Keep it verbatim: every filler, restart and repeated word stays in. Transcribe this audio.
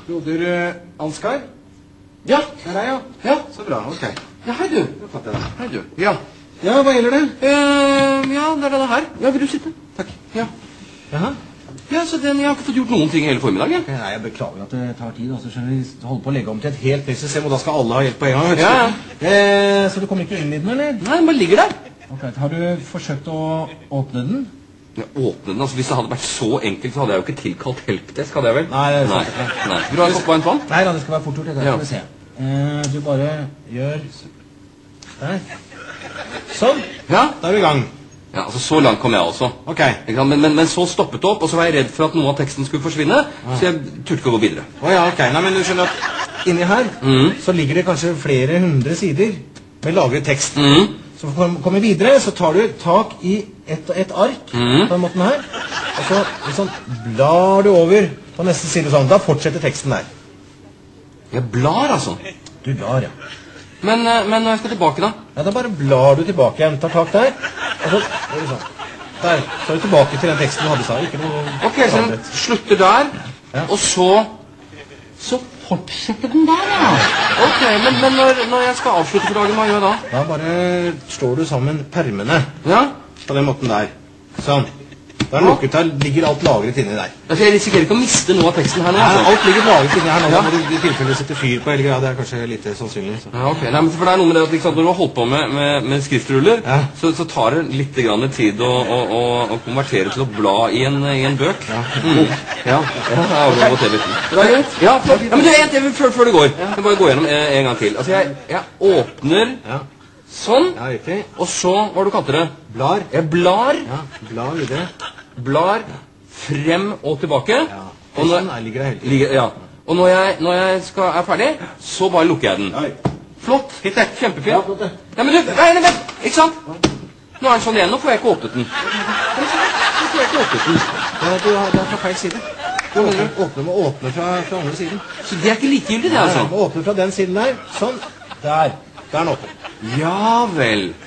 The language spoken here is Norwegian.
Broder uh, Ansgar? Ja. Det er deg, ja. Ja. Så bra, ok. Ja, hei du. Hei du. Ja. Ja, hva gjelder det? Uh, ja, det er denne her. Ja, vil du sitte? Takk. Ja. Jaha. Ja, så den, jeg har ikke fått gjort noen ting hele formiddagen. Okay, nei, jeg beklager at det tar tid. Altså, skjønner vi holder på å legge om til et helt nytt system, og da skal alle ha hjelp på en gang. Vet du? Ja, ja. Eh, så du kommer ikke inn i den, eller? Nei, den bare ligger der. Ok, har du forsøkt å åpne den? Ja, åpne den, altså hvis det hadde vært så enkelt, så hadde jeg jo ikke tilkalt helpdesk, hadde jeg vel? Nei, det er Nei. sant. Nei. Vil du ha en kopp varmt vann? Nei, da, det skal være fort gjort. Det Ja. skal vi se. Eh, du bare gjør der. Sånn. Ja. Da er vi i gang. Ja, altså så langt kom jeg også. Ok. Ikke sant? Men, men, men så stoppet det opp, og så var jeg redd for at noe av teksten skulle forsvinne, så jeg turte ikke å gå videre. Åja, ok. Nei, men du skjønner at inni her, Mhm. så ligger det kanskje flere hundre sider med lagret tekst. Mhm. Så for å komme videre, så tar du tak i et, et ark Mhm. på den måten her, og så liksom blar du over på neste side sånn. Da fortsetter teksten der. Jeg blar, altså. Du blar, ja. Men, eh, men når jeg skal tilbake, da? Ja, da bare blar du tilbake igjen. Tar tak der, og så gjør du sånn. Der, så er du tilbake til den teksten du hadde i stad. Ikke noe Ok, så den forandret. slutter der, Ja. og så Så fortsetter den der, ja. Ok, men, men når, når jeg skal avslutte for dagen, hva gjør jeg da? Da bare slår du sammen permene Ja? på den måten der. Sånn. Da er den lukket, der ligger alt lagret inni der. Altså, jeg risikerer ikke å miste noe av teksten her nå, Nei, altså. alt ligger lagret inni her nå. Ja. Da må du i tilfelle sette fyr på hele greia. Det er kanskje lite sannsynlig. Så. Ja, ok. Nei, men for det er noe med det at liksom, når du har holdt på med, med, med skriftruller, Ja. så, så tar det litt grann tid å, å, å, å konvertere til å bla i en, i en bøk. Ja. Mm. Ja. Ja, jeg har gått til litt. Det er greit. Ja, flott. Ja, men du, en til før, før det går. Jeg må bare gå gjennom en, en gang til. Altså, jeg, jeg åpner Ja. sånn, Ja, riktig. og så, hva du kalte det? Blar. Jeg blar, Ja, blar videre. blar, frem og tilbake. Ja. Og når, Sånn her ligger det hele tiden. ligger, ja. Og når jeg, når jeg skal, er ferdig, så bare lukker jeg den. Oi. Flott. Fint det. Kjempefint. Ja, flott det. Ja, men du, nei, nei, vent, ikke sant? Nå er den sånn igjen, nå får jeg ikke åpnet den. Nå får jeg ikke åpnet den. Ja, du har, det er fra feil side. Du Hva mener åpner, åpner med å åpne fra, fra andre siden. Så det er ikke likegyldig, det, Nei, altså? du må åpne fra den siden der. Sånn. Der. Der er den åpen. Ja vel.